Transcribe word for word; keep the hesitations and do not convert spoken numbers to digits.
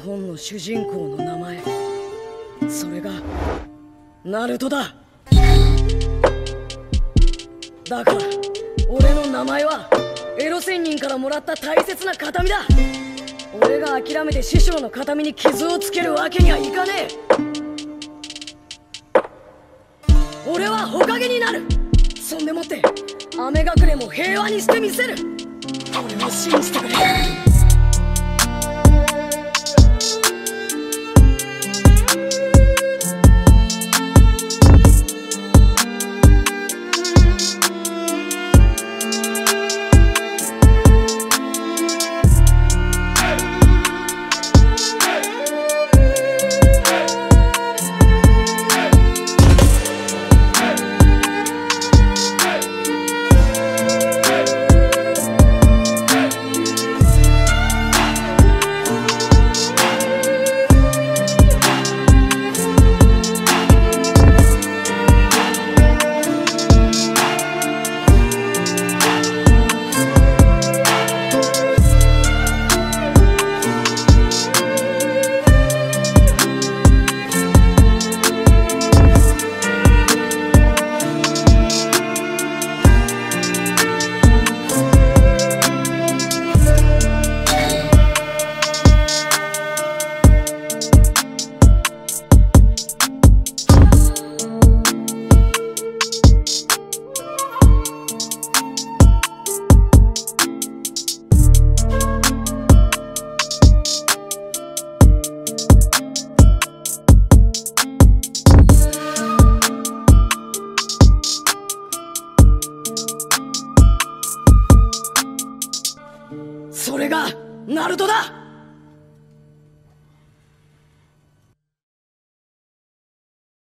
本の主人公の名前、それがナルトだ。だから俺の名前はエロ仙人からもらった大切な形見だ。俺が諦めて師匠の形見に傷をつけるわけにはいかねえ。俺は火影になる。そんでもって雨隠れも平和にしてみせる。俺を信じてくれ。それがナルトだ。